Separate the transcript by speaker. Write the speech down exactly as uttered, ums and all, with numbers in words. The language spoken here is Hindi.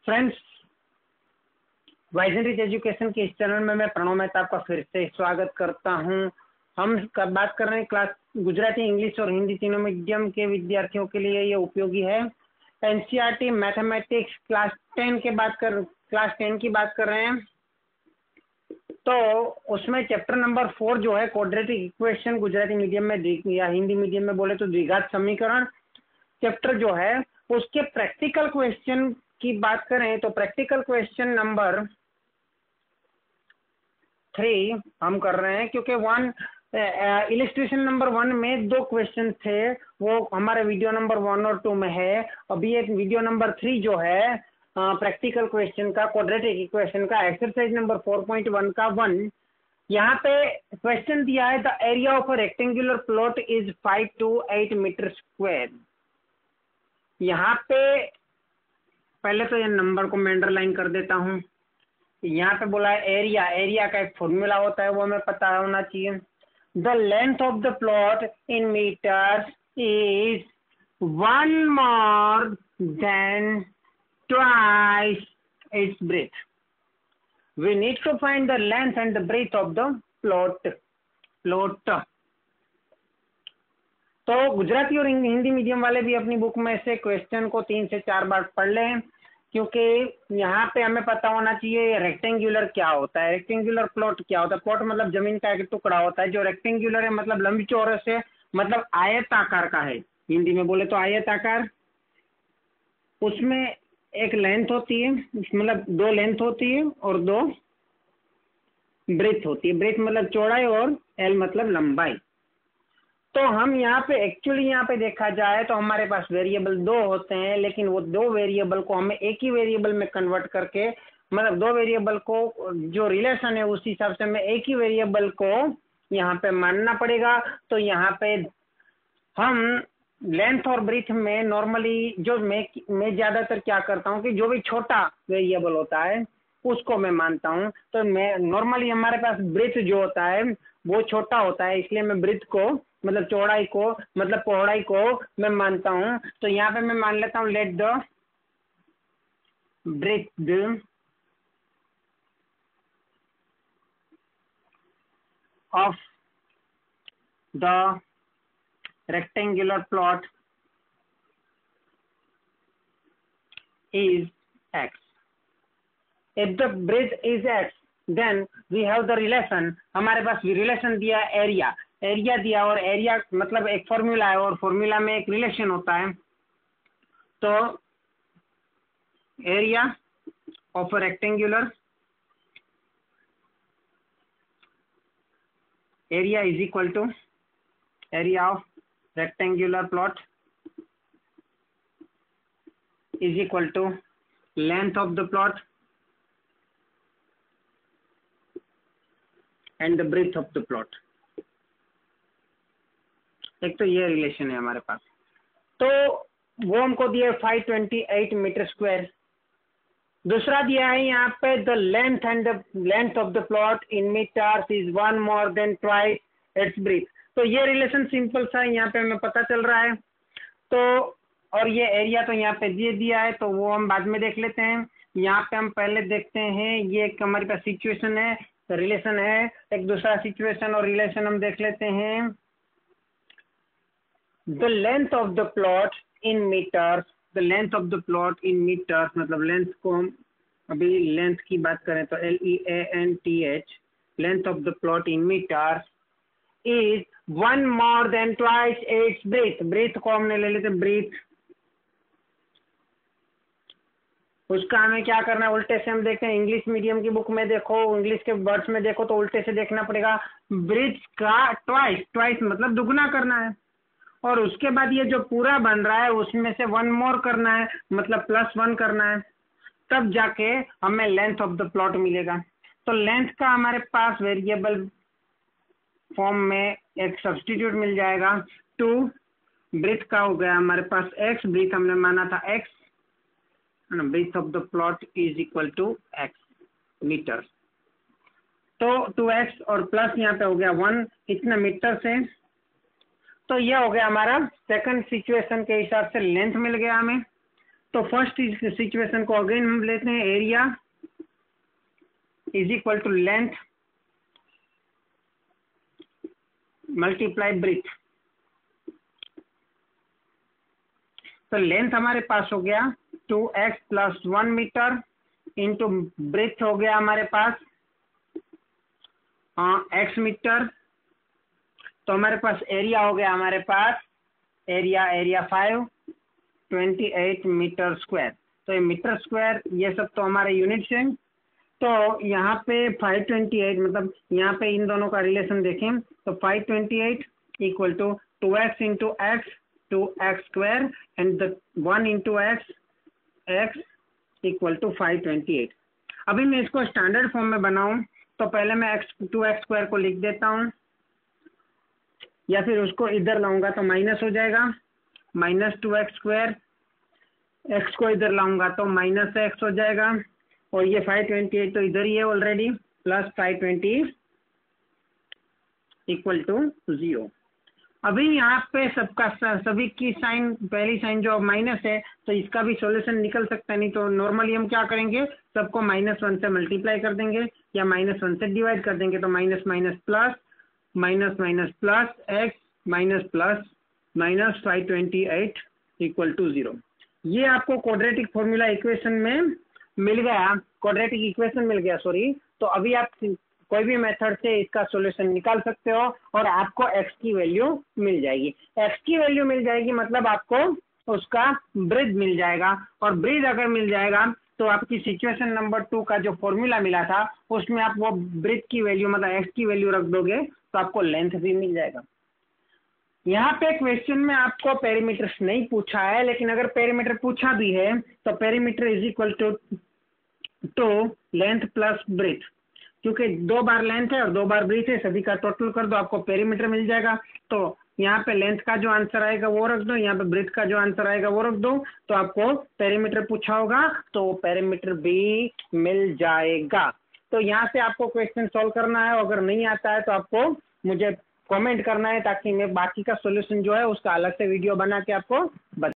Speaker 1: फ्रेंड्स, वाइजनरीज एजुकेशन के इस चैनल में मैं प्रणव मेहता आपका फिर से स्वागत करता हूं। हम कब बात कर रहे हैं क्लास गुजराती, इंग्लिश और हिंदी तीनों मीडियम के विद्यार्थियों के लिए ये उपयोगी है। एनसीईआरटी मैथमेटिक्स क्लास टेन के बात कर क्लास टेन की बात कर रहे हैं, तो उसमें चैप्टर नंबर फोर जो है क्वाड्रेटिक इक्वेशन, गुजराती मीडियम में या हिंदी मीडियम में बोले तो द्विघात समीकरण चैप्टर जो है उसके प्रैक्टिकल क्वेश्चन की बात करें तो प्रैक्टिकल क्वेश्चन नंबर थ्री हम कर रहे हैं, क्योंकि वन इलिस्ट्रेशन नंबर वन में दो क्वेश्चन थे, वो हमारे वीडियो नंबर वन और टू में है। अभी एक वीडियो नंबर थ्री जो है प्रैक्टिकल क्वेश्चन का, क्वाड्रेटिक इक्वेशन का, exercise number four point one का वन। यहाँ पे क्वेश्चन दिया है the area of a rectangular plot is five two eight metre square. यहाँ पे पहले तो ये नंबर को मैं अंडरलाइन कर देता हूँ। यहाँ पे बोला है एरिया, एरिया का एक फॉर्मूला होता है, वो हमें पता होना चाहिए। The length of the plot in metres is one more than twice its breadth. We need to find the length and the breadth of the plot plot तो गुजराती और हिंदी मीडियम वाले भी अपनी बुक में से क्वेश्चन को तीन से चार बार पढ़ लें, क्योंकि यहाँ पे हमें पता होना चाहिए रेक्टेंगुलर क्या होता है, रेक्टेंगुलर प्लॉट क्या होता है। प्लॉट मतलब जमीन का एक टुकड़ा होता है। जो रेक्टेंगुलर है मतलब लंबी चौरस है, मतलब आयताकार का है, हिंदी में बोले तो आयताकार। उसमें एक लेंथ होती है, मतलब दो लेंथ होती है और दो ब्रेथ होती है। ब्रेथ मतलब चौड़ाई और एल मतलब लंबाई। तो हम यहाँ पे एक्चुअली यहाँ पे देखा जाए तो हमारे पास वेरिएबल दो होते हैं, लेकिन वो दो वेरिएबल को हमें एक ही वेरिएबल में कन्वर्ट करके, मतलब दो वेरिएबल को जो रिलेशन है उस हिसाब से हमें एक ही वेरिएबल को यहाँ पे मानना पड़ेगा। तो यहाँ पे हम लेंथ और ब्रीथ में नॉर्मली जो मैं मैं ज़्यादातर क्या करता हूँ कि जो भी छोटा वेरिएबल होता है उसको मैं मानता हूँ। तो मैं नॉर्मली हमारे पास ब्रीथ जो होता है वो छोटा होता है, इसलिए मैं ब्रीथ को मतलब चौड़ाई को मतलब पौड़ाई को मैं मानता हूं। तो यहाँ पे मैं मान लेता हूं let the breadth of the rectangular plot is x. If the breadth is x then we have the relation. हमारे पास भी रिलेशन दिया एरिया, एरिया दिया और एरिया मतलब एक फॉर्मूला है और फॉर्मूला में एक रिलेशन होता है। तो area of a rectangular area is equal to area of rectangular plot is equal to length of the plot and the breadth of the plot. एक तो ये रिलेशन है हमारे पास। तो वो हमको दिया है five twenty eight metre square. दूसरा दिया है यहाँ पे the length and the length of the plot in metres is one more than twice its breadth. तो ये रिलेशन सिंपल सा यहाँ पे हमें पता चल रहा है। तो और ये एरिया तो यहाँ पे दे दिया है, तो वो हम बाद में देख लेते हैं। यहाँ पे हम पहले देखते हैं, ये एक हमारे पास सिचुएशन है, रिलेशन है। एक दूसरा सिचुएशन और रिलेशन हम देख लेते हैं। The length of the plot in meters, the length of the plot in meters मतलब लेंथ को हम अभी लेंथ की बात करें तो L E A N T H, length of the plot in meters is one more than twice its breadth। breadth को हमने ले लेते breadth, उसका हमें क्या करना है उल्टे से हम देखते हैं। इंग्लिश मीडियम की बुक में देखो, इंग्लिश के वर्ड्स में देखो तो उल्टे से देखना पड़ेगा। ब्रेथ का ट्वाइस, ट्वाइस मतलब दुगना करना है, और उसके बाद ये जो पूरा बन रहा है उसमें से वन मोर करना है, मतलब प्लस वन करना है, तब जाके हमें लेंथ ऑफ द प्लॉट मिलेगा। तो लेंथ का हमारे पास वेरिएबल फॉर्म में एक सब्स्टिट्यूट मिल जाएगा टू। ब्रेथ का हो गया हमारे पास एक्स, ब्रेथ हमने माना था x, breadth of the plot is equal to x metre. तो टू एक्स और प्लस यहाँ पे हो गया वन, इतना मीटर से। तो ये हो गया हमारा सेकंड सिचुएशन के हिसाब से लेंथ मिल गया हमें। तो फर्स्ट सिचुएशन को अगेन हम लेते हैं, area is equal to length multiply breadth. तो लेंथ हमारे पास हो गया two x plus one metre into breadth हो गया हमारे पास एक्स मीटर। तो हमारे पास एरिया हो गया हमारे पास area area five twenty eight metre square. तो ये मीटर स्क्वायर ये सब तो हमारे यूनिट्स हैं। तो यहाँ पे फाइव ट्वेंटी एट मतलब यहाँ पे इन दोनों का रिलेशन देखें तो five twenty eight equal to two x into x two x square and the one into x x equal to five twenty eight. अभी मैं इसको स्टैंडर्ड फॉर्म में बनाऊं तो पहले मैं एक्स टू एक्स स्क्वायर को लिख देता हूं, या फिर उसको इधर लाऊंगा तो माइनस हो जाएगा, minus two x square, x को इधर लाऊंगा तो माइनस एक्स हो जाएगा, और ये फाइव ट्वेंटी एट तो इधर ही है already, plus five twenty equal to zero. अभी यहाँ पे सबका सभी की साइन, पहली साइन जो माइनस है तो इसका भी सॉल्यूशन निकल सकता है। नहीं तो नॉर्मली हम क्या करेंगे, सबको माइनस वन से मल्टीप्लाई कर देंगे या माइनस वन से डिवाइड कर देंगे। तो minus minus plus minus minus plus x minus plus minus five twenty eight equal to zero. ये आपको क्वाड्रेटिक फॉर्मूला इक्वेशन में मिल गया, क्वाड्रेटिक इक्वेशन मिल गया सॉरी। तो अभी आप कोई भी मेथड से इसका सॉल्यूशन निकाल सकते हो और आपको x की वैल्यू मिल जाएगी। x की वैल्यू मिल जाएगी मतलब आपको उसका ब्रीथ मिल जाएगा, और ब्रीथ अगर मिल जाएगा तो आपकी सिचुएशन नंबर टू का जो फॉर्मूला मिला था उसमें आप वो ब्रीथ की वैल्यू मतलब x की वैल्यू रख दोगे तो आपको लेंथ भी मिल जाएगा। यहाँ पे क्वेश्चन में आपको पेरीमीटर नहीं पूछा है, लेकिन अगर पेरीमीटर पूछा भी है तो perimeter is equal to two length plus breadth, क्योंकि दो बार लेंथ है और दो बार ब्रीथ है, सभी का टोटल कर दो आपको पेरीमीटर मिल जाएगा। तो यहाँ पे लेंथ का जो आंसर आएगा वो रख दो, यहाँ पे ब्रीथ का जो आंसर आएगा वो रख दो, तो आपको पेरीमीटर पूछा होगा तो पेरीमीटर भी मिल जाएगा। तो यहाँ से आपको क्वेश्चन सॉल्व करना है, अगर नहीं आता है तो आपको मुझे कमेंट करना है ताकि मैं बाकी का सॉल्यूशन जो है उसका अलग से वीडियो बना के आपको बता